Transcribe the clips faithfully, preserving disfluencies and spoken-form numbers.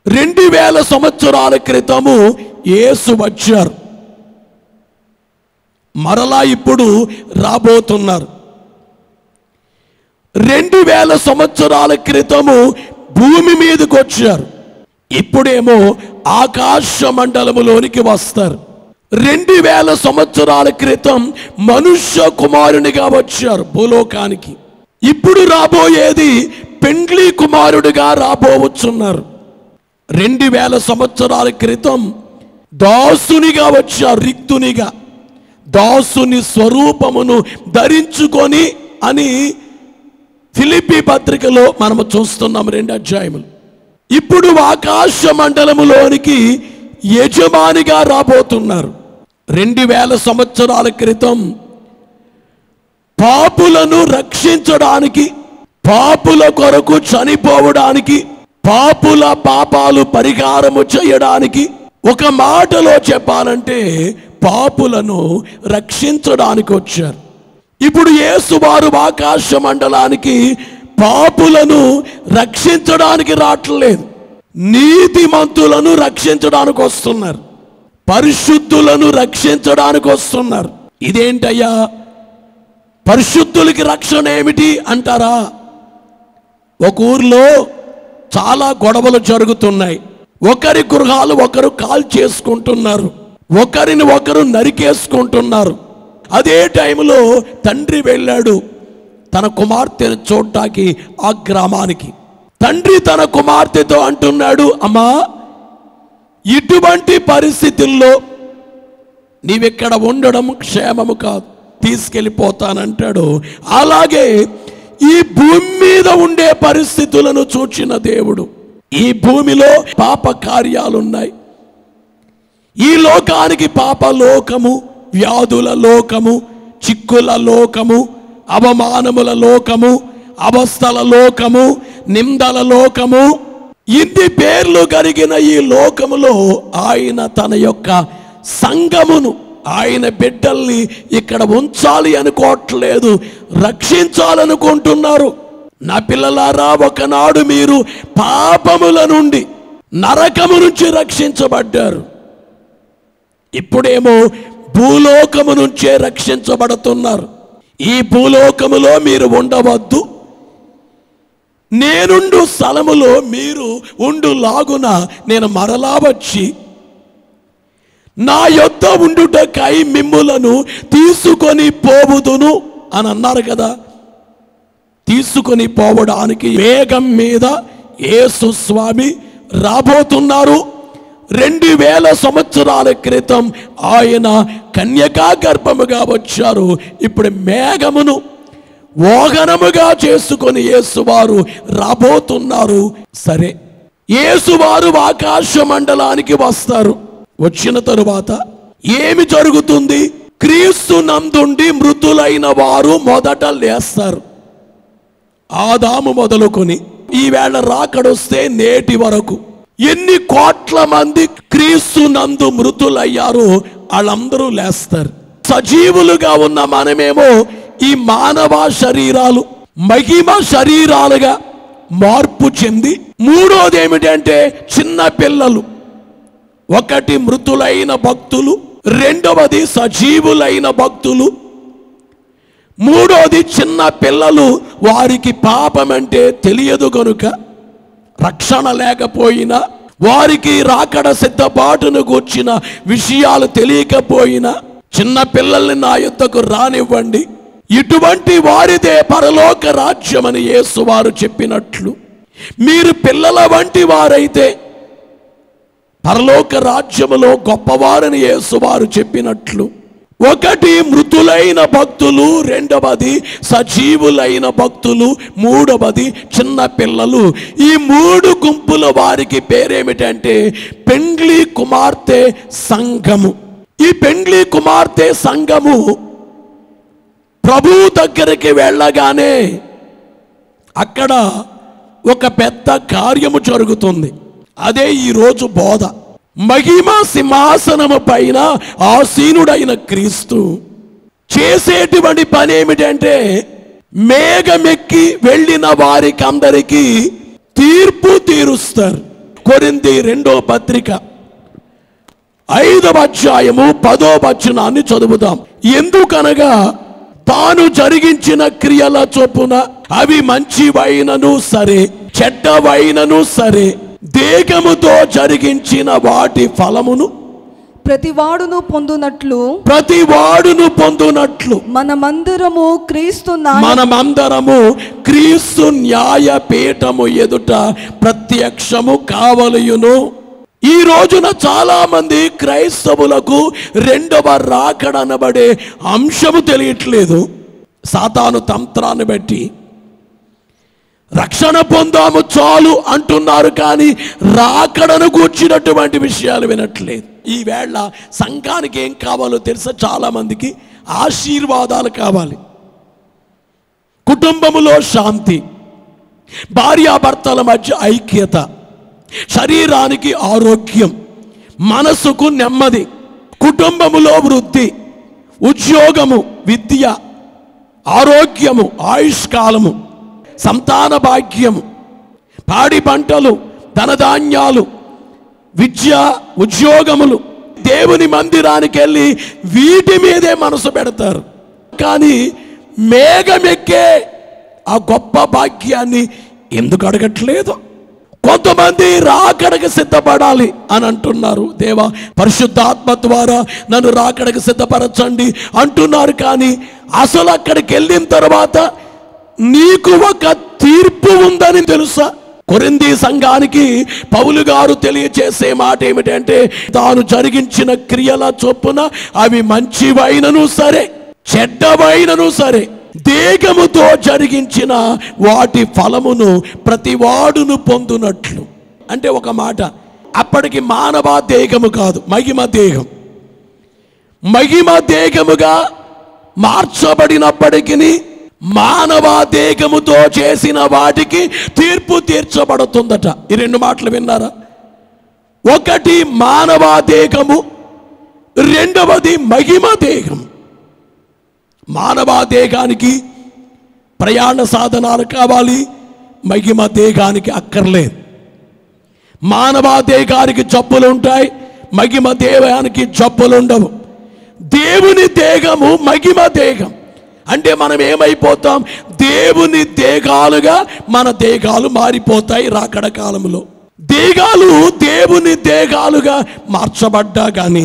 రెండు వేల సంవత్సరాల క్రితము యేసు వచ్చారు, మరలా ఇప్పుడు రాబోతున్నారు. రెండు వేల సంవత్సరాల క్రితము భూమి మీదకి వచ్చారు, ఇప్పుడేమో ఆకాశ మండలములోనికి వస్తారు. రెండు వేల సంవత్సరాల క్రితం మనుష్య కుమారునిగా వచ్చారు భూలోకానికి, ఇప్పుడు రాబోయేది పెండ్లి కుమారుడిగా రాబోవచ్చున్నారు. రెండు వేల సంవత్సరాల క్రితం దాసునిగా వచ్చారు, రిక్తునిగా, దాసుని స్వరూపమును ధరించుకొని అని ఫిలిప్పీ పత్రికలో మనము చూస్తున్నాం రెండు అధ్యాయములు. ఇప్పుడు ఆకాశ మండలములోనికి యజమానిగా రాబోతున్నారు. రెండు వేల సంవత్సరాల క్రితం పాపులను రక్షించడానికి, పాపుల కొరకు చనిపోవడానికి, పాపుల పాపాలు పరిహారము చేయడానికి, ఒక మాటలో చెప్పాలంటే పాపులను రక్షించడానికి వచ్చారు. ఇప్పుడు యేసు వారు ఆకాశ మండలానికి పాపులను రక్షించడానికి రావట్లేదు, నీతిమంతులను రక్షించడానికి వస్తున్నారు, పరిశుద్ధులను రక్షించడానికి వస్తున్నారు. ఇదేంటయ్యా, పరిశుద్ధులకి రక్షణ ఏమిటి అంటారా? ఒక ఊర్లో చాలా గొడవలు జరుగుతున్నాయి. ఒకరి గృహాలు ఒకరు కాల్ చేసుకుంటున్నారు, ఒకరిని ఒకరు నరికేసుకుంటున్నారు. అదే టైంలో తండ్రి వెళ్ళాడు తన కుమార్తెను చూడటానికి ఆ గ్రామానికి. తండ్రి తన కుమార్తెతో అంటున్నాడు, అమ్మా, ఇటువంటి పరిస్థితుల్లో నీవిక్కడ ఉండడం క్షేమము కాదు, తీసుకెళ్ళిపోతానంటాడు. అలాగే ఈ భూమి మీద ఉండే పరిస్థితులను చూచిన దేవుడు, ఈ భూమిలో పాప కార్యాలున్నాయి, ఈ లోకానికి పాప లోకము, వ్యాధుల లోకము, చిక్కుల లోకము, అవమానముల లోకము, అవస్థల లోకము, నిందల లోకము, ఇన్ని పేర్లు కలిగిన ఈ లోకములో ఆయన తన యొక్క సంఘమును, ఆయన బిడ్డల్ని ఇక్కడ ఉంచాలి అనుకోవట్లేదు, రక్షించాలనుకుంటున్నారు. నా పిల్లలారా, ఒకనాడు మీరు పాపముల నుండి, నరకము నుంచి రక్షించబడ్డారు, ఇప్పుడేమో భూలోకము నుంచే రక్షించబడుతున్నారు. ఈ భూలోకములో మీరు ఉండవద్దు, నేనుండు స్థలములో మీరు ఉండు లాగున నేను మరలా వచ్చి నా యొద్ద ఉండుటకై మిమ్ములను తీసుకొని పోవుదును అని అన్నారు కదా. తీసుకొని పోవడానికి వేగం మీద యేసు స్వామి రాబోతున్నారు. రెండు వేల సంవత్సరాల క్రితం ఆయన కన్యకా గర్భముగా వచ్చారు, ఇప్పుడు మేఘమును వాహనముగా చేసుకొని యేసువారు రాబోతున్నారు. సరే, యేసువారు ఆకాశ మండలానికి వస్తారు. వచ్చిన తరువాత ఏమి జరుగుతుంది? క్రీస్తు నందుండి మృతులైన వారు మొదట లేస్తారు. ఆదాము మొదలుకొని ఈవేళ రాకడొస్తే నేటి వరకు ఎన్ని కోట్ల మంది క్రీస్తు నందు మృతులయ్యారో వాళ్ళందరూ లేస్తారు. సజీవులుగా ఉన్న మనమేమో ఈ మానవ శరీరాలు మహిమ శరీరాలుగా మార్పు చెంది, మూడోది ఏమిటంటే చిన్న పిల్లలు, ఒకటి మృతులైన భక్తులు, రెండవది సజీవులైన భక్తులు, మూడోది చిన్న పిల్లలు. వారికి పాపం అంటే తెలియదు కనుక, రక్షణ లేకపోయినా, వారికి రాకడ సిద్ధపాటును కూర్చిన విషయాలు తెలియకపోయినా, చిన్న పిల్లల్ని నా యొద్దకు రానివ్వండి, ఇటువంటి వారిదే పరలోక రాజ్యమని యేసు వారు చెప్పినట్లు, మీరు పిల్లల వంటి వారైతే పరలోక రాజ్యములో గొప్పవారని యేసు వారు చెప్పినట్లు, ఒకటి మృతులైన భక్తులు, రెండవది సజీవులైన భక్తులు, మూడవది చిన్న పిల్లలు. ఈ మూడు గుంపుల వారికి పేరేమిటంటే పెండ్లి కుమార్తె సంఘము. ఈ పెండ్లి కుమార్తె సంఘము ప్రభు దగ్గరికి వెళ్ళగానే అక్కడ ఒక పెద్ద కార్యము జరుగుతుంది. అదే ఈరోజు బోధ. మహిమ సింహాసనము పైన ఆసీనుడైన క్రీస్తు చేసేటువంటి పని ఏమిటంటే, మేఘమెక్కి వెళ్ళిన వారికి అందరికీ తీర్పు తీరుస్తారు. కొరింథీ రెండో పత్రిక ఐదవ అధ్యాయము పదో వచనాన్ని చదువుదాం. ఎందుకనగా తాను జరిగించిన క్రియల చొప్పున అవి మంచివైనను సరే చెడ్డవైనను సరే దేహముతో జరిగించిన వాటి ఫలమును ప్రతివాడును పొందునట్లు ప్రతివాడును పొందునట్లు మనమందరము క్రీస్తు మనమందరము క్రీస్తు న్యాయ పీఠము ఎదుట ప్రత్యక్షము కావలయును. ఈ రోజున చాలా మంది క్రైస్తవులకు రెండవ రాకడ అనబడే అంశము తెలియట్లేదు. సాతాను తంత్రాన్ని బట్టి రక్షణ పొందాము చాలు అంటున్నారు, కానీ రాకడను కూర్చున్నటువంటి విషయాలు వినట్లేదు. ఈవేళ సంఘానికి ఏం కావాలో తెలుసా? చాలా మందికి ఆశీర్వాదాలు కావాలి, కుటుంబములో శాంతి, భార్యాభర్తల మధ్య ఐక్యత, శరీరానికి ఆరోగ్యం, మనసుకు నెమ్మది, కుటుంబములో వృద్ధి, ఉద్యోగము, విద్య, ఆరోగ్యము, ఆయుష్కాలము, సంతాన భాగ్యము, పాడి పంటలు, ధనధాన్యాలు, విద్య, ఉద్యోగములు. దేవుని మందిరానికి వెళ్ళి వీటి మీదే మనసు పెడతారు, కానీ మేఘమెక్కే ఆ గొప్ప భాగ్యాన్ని ఎందుకు అడగట్లేదు? కొంతమంది రాకడకు సిద్ధపడాలి అని అంటున్నారు. దేవా, పరిశుద్ధాత్మ ద్వారా నన్ను రాకడకు సిద్ధపరచండి అంటున్నారు, కానీ అసలు అక్కడికి వెళ్ళిన తర్వాత నీకు ఒక తీర్పు ఉందని తెలుసా? కొరింథీ సంఘానికి పౌలు గారు తెలియచేసే మాట ఏమిటంటే, తాను జరిగించిన క్రియల చొప్పున అవి మంచివైనను సరే చెడ్డవైనను సరే దేహముతో జరిగించిన వాటి ఫలమును ప్రతివాడును పొందునట్లు. అంటే ఒక మాట, అప్పటికి మానవ దేహము కాదు, మహిమ దేహం. మహిమ దేహముగా మార్చబడినప్పటికీ మానవ దేహముతో చేసిన వాటికి తీర్పు తీర్చబడుతుందట. ఈ రెండు మాటలు విన్నారా? ఒకటి మానవ దేహము, రెండవది మహిమ దేహం. మానవ దేహానికి ప్రయాణ సాధనాలు కావాలి, మహిమ దేహానికి అక్కర్లేదు. మానవ దేహానికి జబ్బులు ఉంటాయి, మహిమ దేహానికి జబ్బులు ఉండవు. దేవుని దేహము మహిమ దేహం. అంటే మనం ఏమైపోతాం? దేవుని దేహాలుగా మన దేహాలు మారిపోతాయి. రాకడ కాలంలో దేహాలు దేవుని దేహాలుగా మార్చబడ్డా కానీ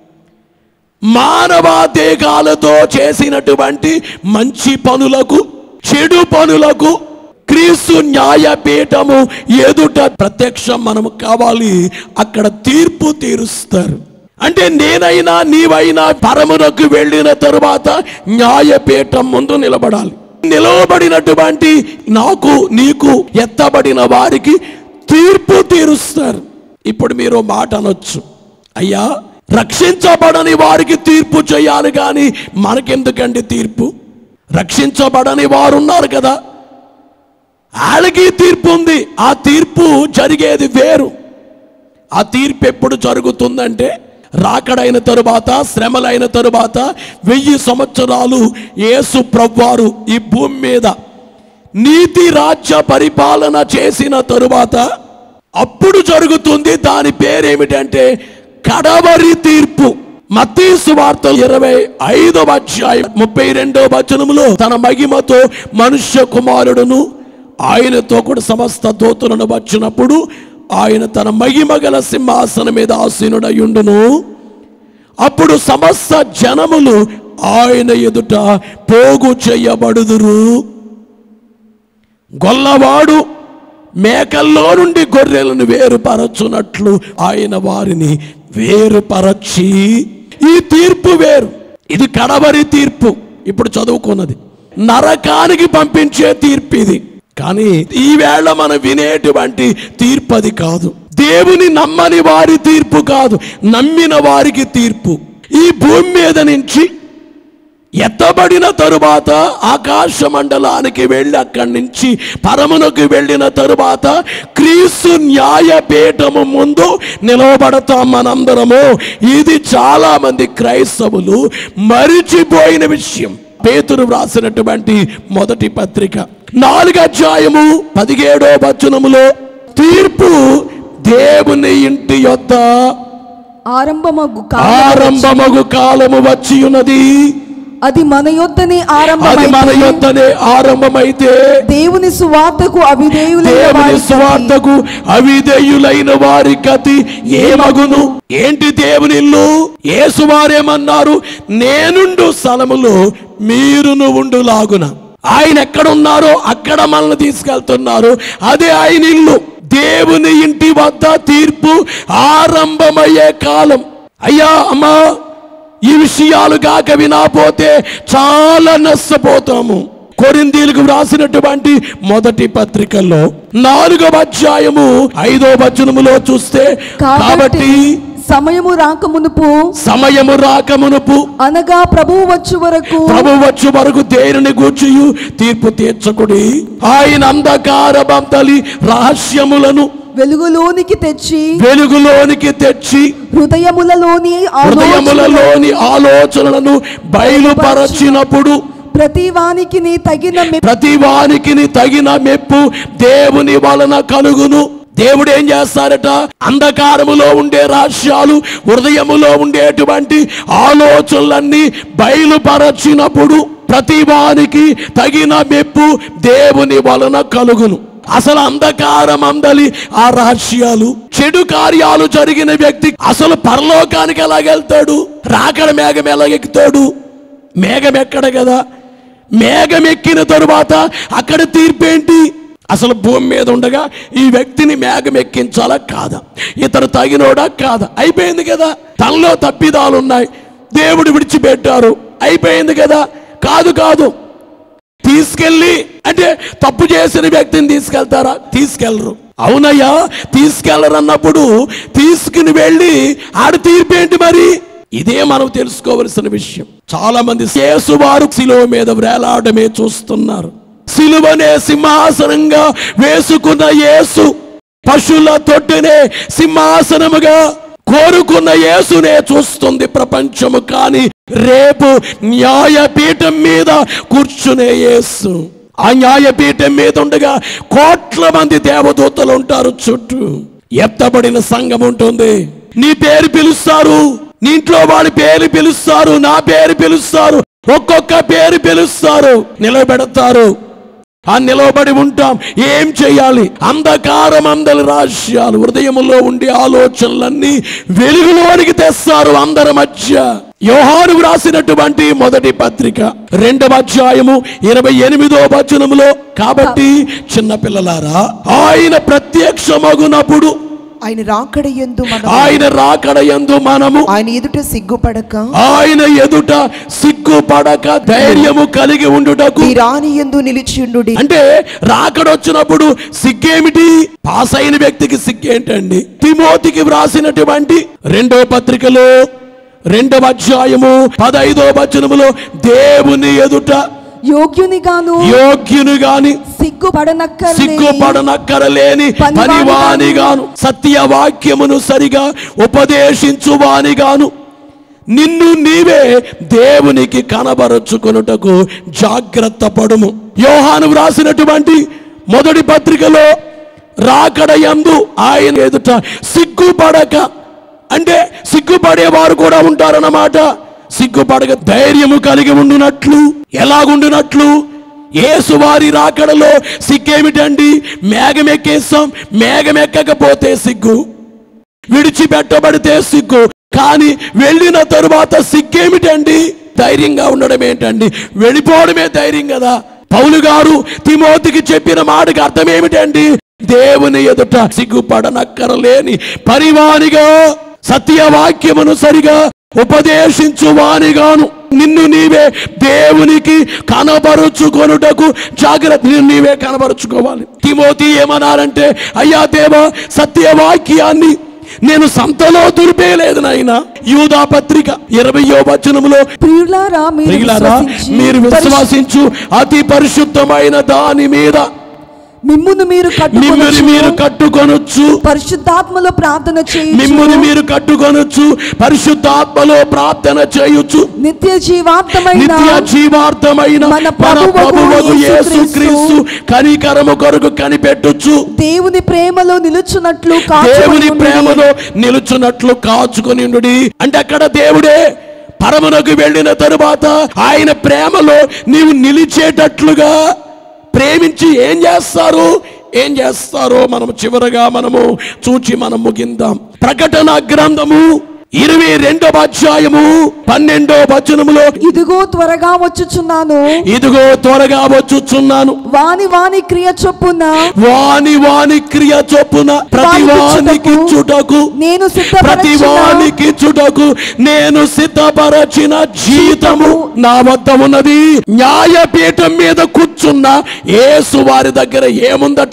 మానవ దేహాలతో చేసినటువంటి మంచి పనులకు చెడు పనులకు క్రీస్తు న్యాయపీఠము ఎదుట ప్రత్యక్షం మనము కావాలి. అక్కడ తీర్పు తీరుస్తారు. అంటే నేనైనా నీవైనా పరమునకు వెళ్ళిన తరువాత న్యాయపీఠం ముందు నిలబడాలి. నిలవబడినటువంటి నాకు నీకు ఎత్తబడిన వారికి తీర్పు తీరుస్తారు. ఇప్పుడు మీరు మాట అనొచ్చు, అయ్యా రక్షించబడని వారికి తీర్పు చేయాలి, కానీ మనకెందుకండి తీర్పు? రక్షించబడని వారు ఉన్నారు కదా, వాళ్ళకి తీర్పు ఉంది. ఆ తీర్పు జరిగేది వేరు. ఆ తీర్పు ఎప్పుడు జరుగుతుందంటే రాకడైన తరువాత, శ్రమలైన తరువాత, వెయ్యి సంవత్సరాలు యేసు ప్రభువారు ఈ భూమి మీద నీతి రాజ్య పరిపాలన చేసిన తరువాత అప్పుడు జరుగుతుంది. దాని పేరేమిటంటే కడవరి తీర్పు. మత్తయి సువార్త ఇరవై ఐదవ అధ్యాయం ముప్పై రెండవ వచనములో తన మహిమతో మనుష్య కుమారుడును ఆయనతో కూడా సమస్త దూతలను వచ్చినప్పుడు ఆయన తన మహిమ గల సింహాసనం మీద ఆసీనుడయుండును. అప్పుడు సమస్త జనములు ఆయన ఎదుట పోగు చేయబడుదురు. గొల్లవాడు మేకల్లో నుండి గొర్రెలను వేరుపరచునట్లు ఆయన వారిని వేరుపరచి, ఈ తీర్పు వేరు. ఇది కడవరి తీర్పు. ఇప్పుడు చదువుకున్నది నరకానికి పంపించే తీర్పు ఇది. కానీ ఈవేళ మనం వినేటువంటి తీర్పు అది కాదు. దేవుని నమ్మని వారి తీర్పు కాదు, నమ్మిన వారికి తీర్పు. ఈ భూమి మీద నుంచి ఎత్తబడిన తరువాత ఆకాశ మండలానికి వెళ్ళి అక్కడి నుంచి పరమునకు వెళ్ళిన తరువాత క్రీస్తు న్యాయపీఠము ముందు నిలవబడతాం మనందరము. ఇది చాలా మంది క్రైస్తవులు మరిచిపోయిన విషయం. పేతురు వ్రాసినటువంటి మొదటి పత్రిక నాలుగు అధ్యాయము పదిహేడో వచనములో తీర్పు దేవుని ఇంటి యొద్ద ఆరంభమగు ఆరంభమగు కాలము వచ్చి ఉన్నది. అది మన యొద్దనే అది మన యొద్దనే ఆరంభమైతే దేవుని సువార్తకు అవిధేయులైన దేవుని సువార్తకు అవిధేయులైన వారి గతి ఏమగును? ఏంటి దేవుని ఇల్లు? యేసువారేమన్నారు? నేనుండు స్థలములో మీరును ఉండులాగున. ఆయన ఎక్కడున్నారో అక్కడ మనల్ని తీసుకెళ్తున్నారు. అదే ఆయన ఇల్లు. దేవుని ఇంటి వద్ద తీర్పు ఆరంభమయ్యే కాలం. అయ్యా అమ్మా, ఈ విషయాలు కాక వినాపోతే చాలా నష్టపోతాము. కొరింథీయులకు వ్రాసినటువంటి మొదటి పత్రికల్లో నాలుగవ అధ్యాయము ఐదో వచనములో చూస్తే, కాబట్టి సమయము రాకమునుపు సమయము రాకమునుపు అనగా ప్రభువు వచ్చు వరకు ప్రభు వచ్చు వరకు దేనిని గూర్చియు తీర్పు తీర్చకుడి. ఆయన అంధకార బంధలి రహస్యములను వెలుగులోనికి తెచ్చి వెలుగులోనికి తెచ్చి హృదయములలోని హృదయములలోని ఆలోచనలను బయలుపరచినప్పుడు ప్రతి వానికి తగిన ప్రతి వానికి తగిన మెప్పు దేవుని వలన కలుగును. దేవుడు ఏం చేస్తారట? అంధకారములో ఉండే రహస్యాలు, హృదయములో ఉండేటువంటి ఆలోచనలన్నీ బయలుపరచినప్పుడు ప్రతి వానికి తగిన మెప్పు దేవుని వలన కలుగును. అసలు అంధకారం అందలి ఆ రహస్యాలు, చెడు కార్యాలు జరిగిన వ్యక్తి అసలు పరలోకానికి ఎలాగెళ్తాడు? రాకడ మేఘం ఎలాగెక్కుతాడు? మేఘం ఎక్కడ కదా. మేఘం ఎక్కిన తరువాత అక్కడ తీర్పేంటి? అసలు భూమి మీద ఉండగా ఈ వ్యక్తిని మేఘం ఎక్కించాలా కాదా? ఇతను తగినోడా కాదా? అయిపోయింది కదా. తనలో తప్పిదాలు ఉన్నాయి, దేవుడు విడిచిపెట్టారు, అయిపోయింది కదా. కాదు కాదు తీసుకెళ్ళి అంటే తప్పు చేసిన వ్యక్తిని తీసుకెళ్తారా? తీసుకెళ్ళరు. అవునయ్యా, తీసుకెళ్ళరన్నప్పుడు తీసుకుని వెళ్ళి ఆడ తీర్పేంటి మరి? ఇదే మనం తెలుసుకోవలసిన విషయం. చాలా మంది యేసువారు శిలువ మీద వేలాడమే చూస్తున్నారు. శిలువనే సింహాసనంగా వేసుకున్న యేసు పశువుల తొట్టునే సింహాసనముగా కోరుకున్న యేసునే చూస్తుంది ప్రపంచము. కానీ రేపు న్యాయపీఠం మీద కూర్చునే యేసు, ఆ న్యాయపీఠం మీద ఉండగా కోట్ల మంది దేవదూతలు ఉంటారు చుట్టూ. ఎత్తబడిన సంఘం ఉంటుంది. నీ పేరు పిలుస్తారు, నీ ఇంట్లో వాడి పేరు పిలుస్తారు, నా పేరు పిలుస్తారు, ఒక్కొక్క పేరు పిలుస్తారు, నిలబెడతారు. ఆ నిలబడి ఉంటాం. ఏం చేయాలి? అంధకారం అందరి రహస్యాలు, హృదయములో ఉండే ఆలోచనలన్నీ వెలుగులోనికి తెస్తారు అందరి మధ్య. యోహాను వ్రాసినటువంటి మొదటి పత్రిక రెండవ అధ్యాయము ఇరవై ఎనిమిదో వచనములో, కాబట్టి చిన్నపిల్లలారా, ఆయన ప్రత్యక్షమగునప్పుడు ఆయన రాకడయందు మనము ఆయన రాకడయందు మనము ఆయన ఎదుట సిగ్గుపడక ఆయన ఎదుట సిగ్గుపడక ధైర్యము కలిగి ఉండుటకు రానియందు నిలిచిండుడి. అంటే రాకడొచ్చినప్పుడు సిగ్గేమిటి? పాస్ అయిన వ్యక్తికి సిగ్గేంటండి? తిమోతికి వ్రాసినటువంటి రెండో పత్రికలో రెండవ అధ్యాయము పదైదో వచనములో, దేవుని ఎదుట యోగ్యునిగాను యోగ్యునిగాని సిగ్గుపడనక్కర సిగ్గుపడనక్కరలేని పనివానిగాను సత్యవాక్యమును సరిగా ఉపదేశించువానిగాను నిన్ను నీవే దేవునికి కనబరుచుకొనుటకు జాగ్రత్త పడుము. యోహాను వ్రాసినటువంటి మొదటి పత్రికలో రాకడయందు ఆయన ఎదుట సిగ్గుపడక, అంటే సిగ్గుపడేవారు కూడా ఉంటారన్నమాట. సిగ్గుపడక ధైర్యము కలిగి ఉండునట్లు. ఎలాగుండునట్లు? యేసువారి రాకడలో సిగ్గేమిటండి? మేఘం ఎక్కేస్తాం, మేఘం ఎక్కకపోతే సిగ్గు, విడిచిపెట్టబడితే సిగ్గు. కానీ వెళ్ళిన తరువాత సిగ్గేమిటండి? ధైర్యంగా ఉండడం ఏంటండి? వెళ్ళిపోవడమే ధైర్యం కదా. పౌలు గారు తిమోతికి చెప్పిన మాటకి అర్థం ఏమిటండి? దేవుని ఎదుట సిగ్గుపడనక్కరలేని పరివానిగా సత్యవాక్యమును సరిగా ఉపదేశించువానిగాను నిన్ను నీవే దేవునికి కనబరుచుకొనుటకు జాగ్రత్త. నిన్ను నీవే కనబరుచుకోవాలి. తిమోతి ఏమన్నారంటే, అయ్యా దేవా, సత్యవాక్యాన్ని నేను సంతలో దులిపేయలేదు నాయన. యూదా పత్రిక ఇరవయో వచనములో, ప్రియులారా మీరు విశ్వాసించు అతి పరిశుద్ధమైన దాని మీద మిమ్మును మీరు మిమ్మల్ని మీరు కట్టుకొనొచ్చు కట్టుకొనొచ్చు పరిశుద్ధాత్మలో ప్రార్థన మిమ్మల్ని చేయుచు మీరు కట్టుకొనొచ్చు పరిశుద్ధాత్మలో ప్రార్థన చేయొచ్చు నిత్య జీవార్థమైన నిత్య జీవార్థమైన మన మన ప్రభువగు ప్రభువగు యేసుక్రీస్తు యేసుక్రీస్తు కనికరము కొరకు కనిపెట్టుచు దేవుని ప్రేమలో నిలుచున్నట్లు దేవుని కాచుకొనుడి. ప్రేమలో నిలుచున్నట్లు కాచుకొని ఉండుడి. అంటే అక్కడ దేవుడే పరమునకు వెళ్ళిన తరువాత ఆయన ప్రేమలో నీవు నిలిచేటట్లుగా ప్రేమించి ఏం చేస్తారు ఏం చేస్తారో మనము చివరగా మనము చూచి మనం ముగిందాం. ప్రకటన గ్రంథము ఇరవై రెండవ అధ్యాయము పన్నెండో వచనములో ఇదిగో త్వరగా వచ్చుచున్నాను ఇదిగో త్వరగా వచ్చుచున్నాను వాని వాని క్రియ చొప్పున వాని వాని క్రియ చొప్పున ప్రతి వానికి చుటకు నేను ప్రతి సిద్ధపరచిన వానికి చుటకు నేను సిద్ధపరచిన జీతము నా వద్ద ఉన్నది. న్యాయపీఠం మీద కూర్చున్న యేసు వారి దగ్గర ఏముందట?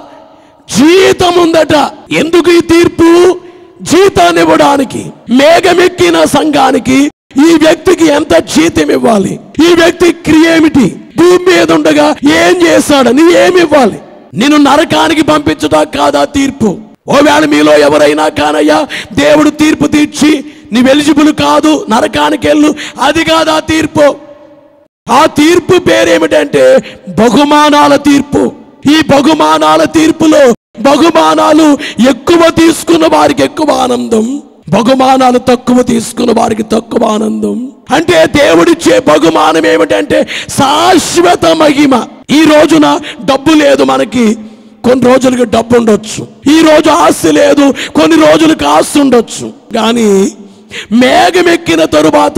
జీతం ఉందట. ఎందుకు ఈ తీర్పు? జీతాన్ని ఇవ్వడానికి. మేఘమెక్కిన సంఘానికి ఈ వ్యక్తికి ఎంత జీతం ఇవ్వాలి? ఈ వ్యక్తి క్రియ ఏమిటి? భూమి మీద ఉండగా ఏం చేశాడని ఏమి ఇవ్వాలి? నిన్ను నరకానికి పంపించడా కాదా తీర్పు? ఓవేళ మీలో ఎవరైనా కానయ్యా దేవుడు తీర్పు తీర్చి నీవు ఎలిజిబుల్ కాదు నరకానికి వెళ్ళు, అది కాదా తీర్పు? ఆ తీర్పు పేరేమిటంటే బహుమానాల తీర్పు. ఈ బహుమానాల తీర్పులో బహుమానాలు ఎక్కువ తీసుకున్న వారికి ఎక్కువ ఆనందం, బహుమానాలు తక్కువ తీసుకున్న వారికి తక్కువ ఆనందం. అంటే దేవుడిచ్చే బహుమానం ఏమిటంటే శాశ్వత మహిమ. ఈ రోజున డబ్బు లేదు మనకి, కొన్ని రోజులకి డబ్బు ఉండొచ్చు. ఈ రోజు ఆస్తి లేదు, కొన్ని రోజులకు ఆస్తి ఉండొచ్చు. కానీ మేఘమెక్కిన తరువాత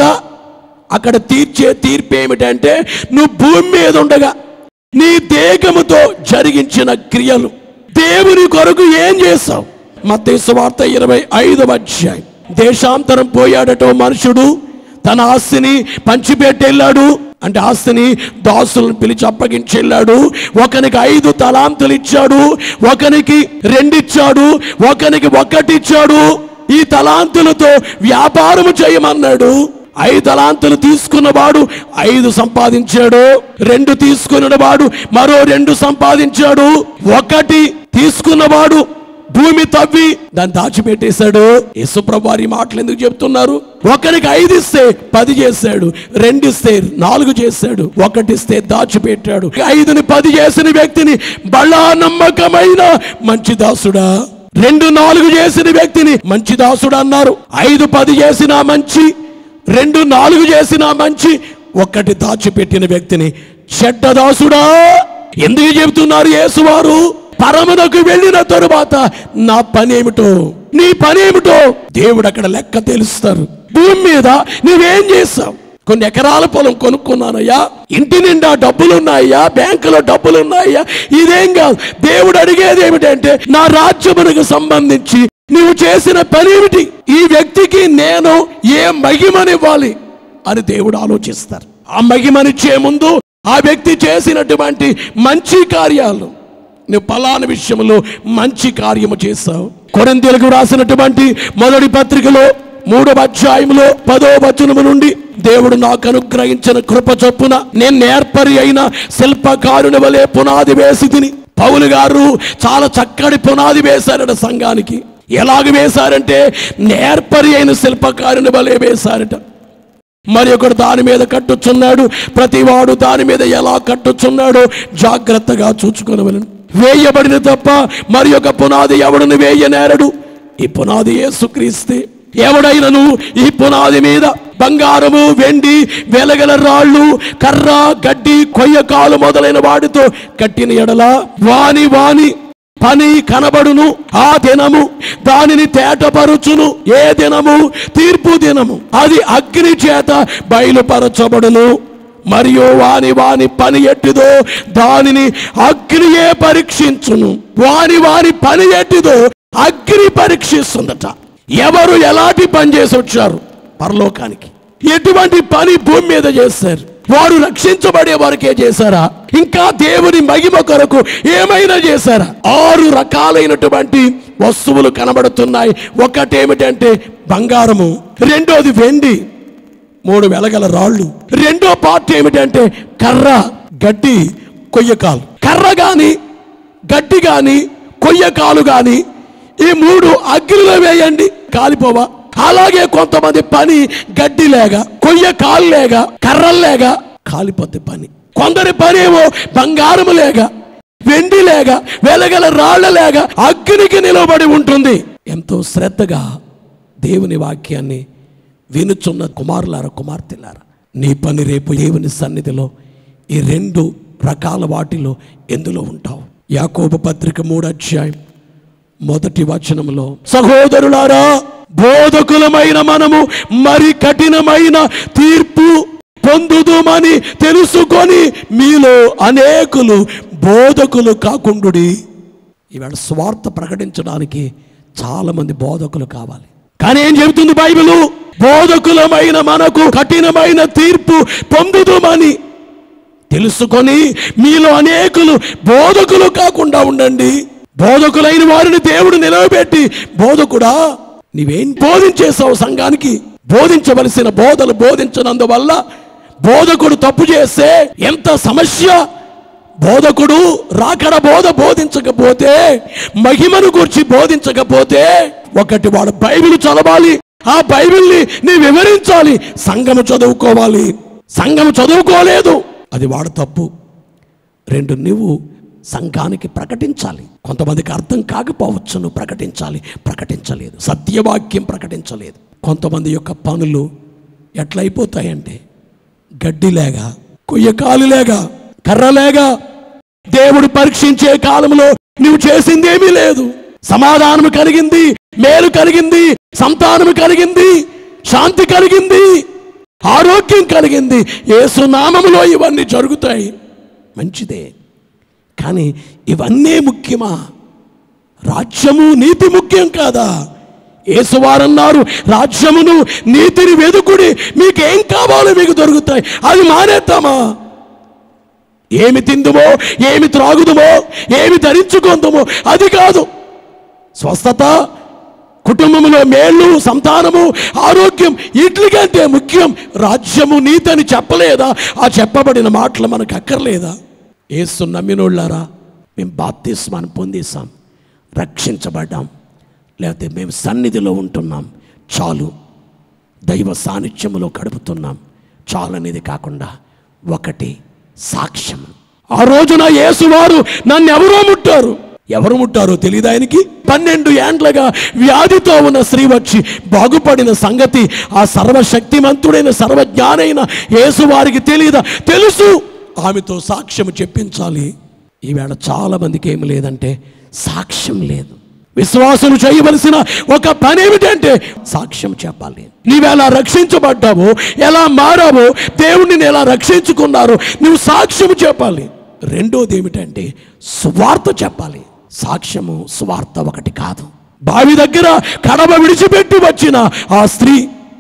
అక్కడ తీర్చే తీర్పు ఏమిటంటే నువ్వు భూమి మీద ఉండగా నీ దేహముతో జరిగించిన క్రియలు, దేవుని కొరకు ఏం చేశావు? మత్తయి సువార్త ఇరవై ఐదవ అధ్యాయం. దేశాంతరం పోయాడటో మనుషుడు, తన ఆస్తిని పంచిపెట్టి వెళ్ళాడు. అంటే ఆస్తిని దాసులను పిలిచి అప్పగించి వెళ్ళాడు. ఒకనికి ఐదు తలాంతులు ఇచ్చాడు, ఒకనికి రెండిచ్చాడు, ఒకనికి ఒకటి ఇచ్చాడు. ఈ తలాంతులతో వ్యాపారము చేయమన్నాడు. ఐదు తలాంతులు తీసుకున్నవాడు ఐదు సంపాదించాడు, రెండు తీసుకున్నవాడు మరో రెండు సంపాదించాడు, ఒకటి తీసుకున్నవాడు భూమి తవ్వి దాన్ని దాచిపెట్టేశాడు. యేసుప్రభు వారి మాటలు ఎందుకు చెప్తున్నారు? ఒకరికి ఐదు ఇస్తే పది చేశాడు, రెండు ఇస్తే నాలుగు చేశాడు, ఒకటి ఇస్తే దాచిపెట్టాడు. ఐదుని పది చేసిన వ్యక్తిని బలా నమ్మకమైన మంచి దాసుడా, రెండు నాలుగు చేసిన వ్యక్తిని మంచి దాసుడు అన్నారు. ఐదు పది చేసిన మంచి, రెండు నాలుగు చేసిన మంచి, ఒక్కటి దాచిపెట్టిన వ్యక్తిని చెడ్డ దాసుడా. ఎందుకు చెబుతున్నారు యేసువారు? పరమునకు వెళ్ళిన తరువాత నా పని ఏమిటో, నీ పని ఏమిటో దేవుడు అక్కడ లెక్క తెలుస్తారు. భూమి మీద నువ్వేం చేస్తావు? కొన్ని ఎకరాల పొలం కొనుక్కున్నానయ్యా, ఇంటి నిండా డబ్బులున్నాయ్యా, బ్యాంకులో డబ్బులున్నాయ్యా, ఇదేం కాదు. దేవుడు అడిగేది ఏమిటంటే నా రాజ్యమునకు సంబంధించి నీవు చేసిన పని ఏమిటి? ఈ వ్యక్తికి నేను ఏ మహిమనివ్వాలి అని దేవుడు ఆలోచిస్తారు. ఆ మహిమనిచ్చే ముందు ఆ వ్యక్తి చేసినటువంటి మంచి కార్యాలు, నువ్వు పలానా విషయంలో మంచి కార్యము చేశావు. కొరింథీయులకు రాసినటువంటి మొదటి పత్రికలో మూడవ అధ్యాయంలో పదో వచనము నుండి దేవుడు నాకు అనుగ్రహించిన కృప చొప్పున నేను నేర్పరి అయిన శిల్పకారుని వలె పునాది వేసి తిని. పౌలు గారు చాలా చక్కటి పునాది వేశారట సంఘానికి. ఎలాగ వేశారంటే నేర్పరి అయిన శిల్పకారుని వలె వేశారట. మరి ఒకడు దాని మీద కట్టుచున్నాడు, ప్రతివాడు దాని మీద ఎలా కట్టుచున్నాడో జాగ్రత్తగా చూచుకొనవలెను. వేయబడిన తప్ప మరి ఒక పునాది ఎవడును వేయనేరడు. ఈ పునాది యేసుక్రీస్తే. ఎవడైనను ఈ పునాది మీద బంగారము, వెండి, వెలగల రాళ్ళు, కర్ర, గడ్డి, కొయ్యకాలు మొదలైన వాటితో కట్టిన ఎడల వాని వాని పని కనబడును. ఆ దినము దానిని తేటపరుచును. ఏ దినము? తీర్పు దినము. అది అగ్ని చేత బయలుపరచబడును. మరియు వాని వాని పని ఎట్టిదో దానిని అగ్నియే పరీక్షించును. వాని వాని పని ఎట్టిదో అగ్ని పరీక్షిస్తుందట. ఎవరు ఎలాంటి పని చేసి వచ్చారు పరలోకానికి? ఎటువంటి పని భూమి మీద చేశారు? వారు రక్షించబడే వరకే చేశారా? ఇంకా దేవుని మహిమ కొరకు ఏమైనా చేశారా? ఆరు రకాలైనటువంటి వస్తువులు కనబడుతున్నాయి. ఒకటేమిటంటే బంగారము, రెండోది వెండి, మూడు వెలగల రాళ్ళు, రెండో పార్ట్ ఏమిటంటే కర్ర, గడ్డి, కొయ్యకాలు. కర్ర గాని గడ్డి కానీ కొయ్యకాలు కానీ ఈ మూడు అగ్నిలో వేయండి, కాలిపోవా? అలాగే కొంతమంది పని గడ్డి లేక, కొయ్య కాలు లేక, కర్రలు లేక కాలిపోతే పని. కొందరి పని ఏమో బంగారము లేక, వెండి లేక, వెలగల రాళ్ల లేక అగ్నికి నిలబడి ఉంటుంది. ఎంతో శ్రద్ధగా దేవుని వాక్యాన్ని వినుచున్న కుమారులారా, కుమార్తెలారా, నీ పని రేపు దేవుని సన్నిధిలో ఈ రెండు రకాల వాటిలో ఎందులో ఉంటావు? యాకోబు పత్రిక మూడు అధ్యాయం మొదటి వచనంలో, సహోదరులారా, బోధకులమైన మనము మరి కఠినమైన తీర్పు పొందుదుమని తెలుసుకొని మీలో అనేకులు బోధకులు కాకుండుడి. ఈవేళ స్వార్థ ప్రకటించడానికి చాలా మంది బోధకులు కావాలి. కానీ ఏం చెబుతుంది బైబిలు? బోధకులమైన మనకు కఠినమైన తీర్పు పొందుదుమని తెలుసుకొని మీలో అనేకులు బోధకులు కాకుండా ఉండండి. బోధకులైన వారిని దేవుడు నిలవబెట్టి, బోధకుడా నీవేం బోధించేసావు సంఘానికి? బోధించవలసిన బోధలు బోధించనందువల్ల బోధకుడు తప్పు చేస్తే ఎంత సమస్య. బోధకుడు రాకడ బోధ బోధించకపోతే, మహిమను గురించి బోధించకపోతే, ఒకటి వాడు బైబిల్ చదవాలి, ఆ బైబిల్ని నీ వివరించాలి. సంఘము చదువుకోవాలి. సంఘము చదువుకోలేదు, అది వాడు తప్పు. రెండు, నువ్వు సంఘానికి ప్రకటించాలి. కొంతమందికి అర్థం కాకపోవచ్చు, నువ్వు ప్రకటించాలి, ప్రకటించలేదు. సత్యవాక్యం ప్రకటించలేదు. కొంతమంది యొక్క పనులు ఎట్లయిపోతాయంటే గడ్డిలేగా, కొయ్యకాలులేగా, కర్రలేగా. దేవుడు పరీక్షించే కాలంలో నువ్వు చేసిందేమీ లేదు. సమాధానం కలిగింది, మేలు కలిగింది, సంతానం కలిగింది, శాంతి కలిగింది, ఆరోగ్యం కలిగింది. యేసు నామములో ఇవన్నీ జరుగుతాయి, మంచిదే. కానీ ఇవన్నీ ముఖ్యమా? రాజ్యము నీతి ముఖ్యం కాదా? యేసువారన్నారు, రాజ్యమును నీతిని వెదుకుడి, మీకేం కావాలో మీకు దొరుకుతాయి. అది మానేద్దామా? ఏమి తిందుమో, ఏమి త్రాగుదుమో, ఏమి ధరించుకుందుమో అది కాదు. స్వస్థత, కుటుంబంలో మేళ్ళు, సంతానము, ఆరోగ్యం వీటికంటే ముఖ్యం రాజ్యము నీతి అని చెప్పలేదా? ఆ చెప్పబడిన మాటలు మనకు అక్కర్లేదా? యేసు నమ్మినోళ్ళారా, మేము బాప్తిస్మాన్ని పొందేసాం, రక్షించబడ్డాం, లేకపోతే మేము సన్నిధిలో ఉంటున్నాం చాలు, దైవ సాన్నిధ్యములో గడుపుతున్నాం చాలు అనేది కాకుండా ఒకటి సాక్ష్యం. ఆ రోజున యేసువారు నన్ను ఎవరో ముట్టారు, ఎవరు ముట్టారో తెలియదు ఆయనకి. పన్నెండు ఏండ్లగా వ్యాధితో ఉన్న స్త్రీ వచ్చి బాగుపడిన సంగతి ఆ సర్వశక్తిమంతుడైన సర్వజ్ఞానైన యేసువారికి తెలియదా? తెలుసు. ఆమెతో సాక్ష్యం చెప్పించాలి. ఈవేళ చాలా మందికి ఏమి లేదంటే సాక్ష్యం లేదు. విశ్వాసులు చేయవలసిన ఒక పని ఏమిటంటే సాక్ష్యం చెప్పాలి. నీవెలా రక్షించబడ్డావో, ఎలా మారావో, దేవుడిని ఎలా రక్షించుకున్నారో నువ్వు సాక్ష్యం చెప్పాలి. రెండోది ఏమిటంటే సువార్త చెప్పాలి. సాక్ష్యము సువార్త ఒకటి కాదు. బావి దగ్గర కడవ విడిచిపెట్టి వచ్చిన ఆ స్త్రీ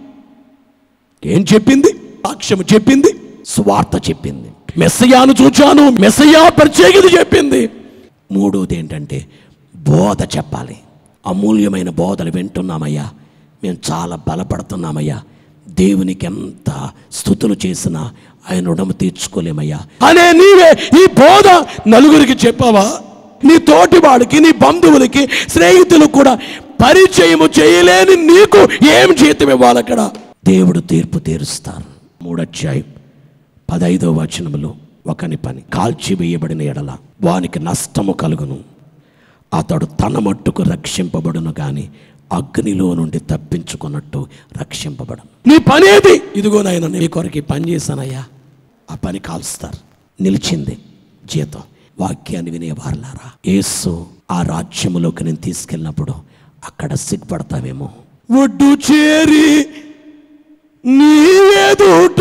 ఏం చెప్పింది? సాక్ష్యము చెప్పింది, సువార్త చెప్పింది. మెస్సయాను చూచాను, మెస్సయా ప్రత్యేకత చెప్పింది. మూడోది ఏంటంటే బోధ చెప్పాలి. అమూల్యమైన బోధలు వింటున్నామయ్యా, మేము చాలా బలపడుతున్నామయ్యా, దేవునికి ఎంత స్తుతులు చేసినా ఆయన రుణము తీర్చుకోలేమయ్యా అనే నీవే ఈ బోధ నలుగురికి చెప్పావా? నీ తోటి వాడికి, నీ బంధువులకి, స్నేహితులు కూడా పరిచయము చేయలేని నీకు ఏం జీతం ఇవ్వాలి? అక్కడ దేవుడు తీర్పు తీరుస్తారు. మూడధ్యాయం పదైదో వచనములో, ఒకని పని కాల్చివేయబడిన ఎడల వానికి నష్టము కలుగును, అతడు తన మట్టుకు రక్షింపబడును కానీ అగ్నిలో నుండి తప్పించుకున్నట్టు రక్షింపబడను. నీ పని ఏది? ఇదిగో నాయన నీ కొరకు పని చేశానయ్యా, ఆ పని కాల్స్తారు. నిలిచింది జీతం. వాక్యాన్ని వినేవారులారా, యేసు ఆ రాజ్యములోకి నేను తీసుకెళ్ళినప్పుడు అక్కడ సిగ్గుపడతావేమో. ఒడ్డు చేరి నీవేదుట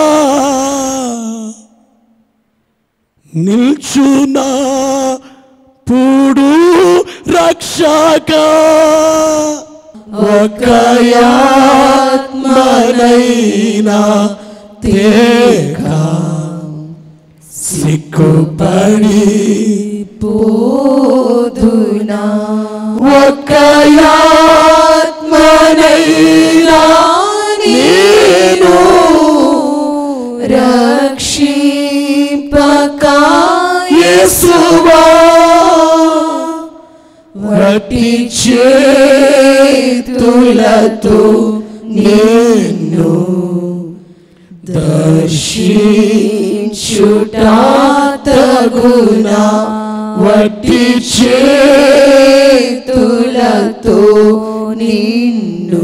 నిల్చునా పూడు రక్షక, ఒక ఆత్మనైనా తేక సిగ్గుపడి పోదునా, ఒక ఆత్మనైనా నేను రక్షింపక యేసువా చేతులతో నిన్ను దర్శించుట తగునా, వట్టి చేతులతో నిన్ను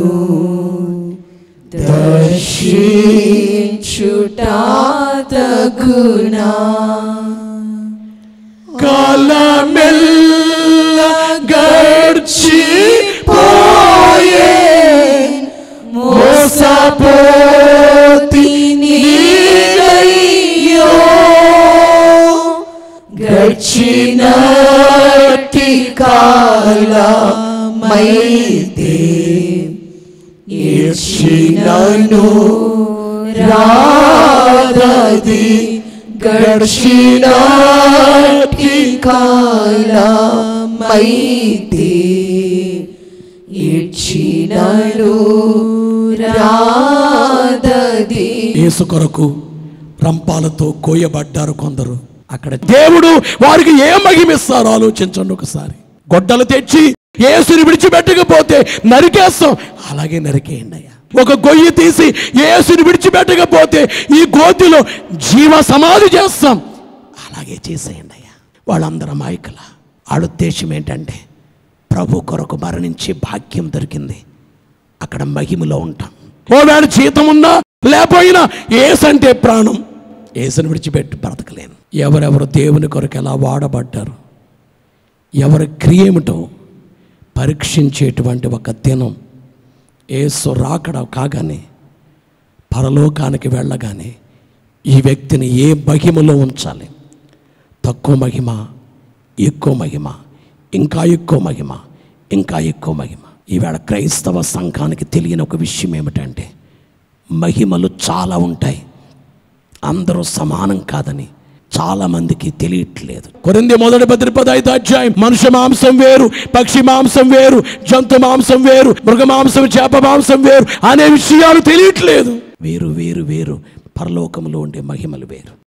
దర్శించుట తగునా. కాలమెల్ల గడిచిపోయే మోసపోతి నీలయ్యో, గడిచినట్టి కాలమైతే ఈడ్చినను రాదది, గడిచినట్టి కాలమైతే ఈడ్చినను రాదది. యేసు కొరకు రంపాలతో కోయబడ్డారు కొందరు. అక్కడ దేవుడు వారికి ఏ మహిమిస్తారో ఆలోచించండి ఒకసారి. గొడ్డలు తెచ్చి యేసుని విడిచిపెట్టకపోతే నరికేస్తాం, అలాగే నరికేయండి అయ్యా. ఒక గొయ్యి తీసి యేసుని విడిచిపెట్టకపోతే ఈ గోతిలో జీవ సమాధి చేస్తాం, అలాగే చేసేయండి అయ్యా. వాళ్ళందరూ అమాయకుల. వాళ్ళ ఉద్దేశం ఏంటంటే ప్రభు కొరకు మరణించే భాగ్యం దొరికింది, అక్కడ మహిమలో ఉంటాం. ఓవేళ జీతం ఉన్నా లేకపోయినా యేసంటే ప్రాణం, యేసుని విడిచిపెట్టి బ్రతకలేను. ఎవరెవరు దేవుని కొరకు ఎలా వాడబడ్డారు, ఎవరి క్రియమిటో పరీక్షించేటువంటి ఒక దినం యేసు రాకడ కాగానే, పరలోకానికి వెళ్ళగానే ఈ వ్యక్తిని ఏ మహిమలో ఉంచాలి, తక్కువ మహిమ, ఎక్కువ మహిమ, ఇంకా ఎక్కువ మహిమ, ఇంకా ఎక్కువ మహిమ. ఈవేళ క్రైస్తవ సంఘానికి తెలియని ఒక విషయం ఏమిటంటే మహిమలు చాలా ఉంటాయి, అందరూ సమానం కాదని చాలామందికి తెలియట్లేదు. కొరింథీ మొదటి పత్రిక పదైదు అధ్యాయం, మనుష్య మాంసం వేరు, పక్షి మాంసం వేరు, జంతు మాంసం వేరు, మృగ మాంసం, చేప మాంసం వేరు అనే విషయాలు తెలియట్లేదు. వేరు వేరు వేరు, పరలోకంలో ఉండే మహిమలు వేరు.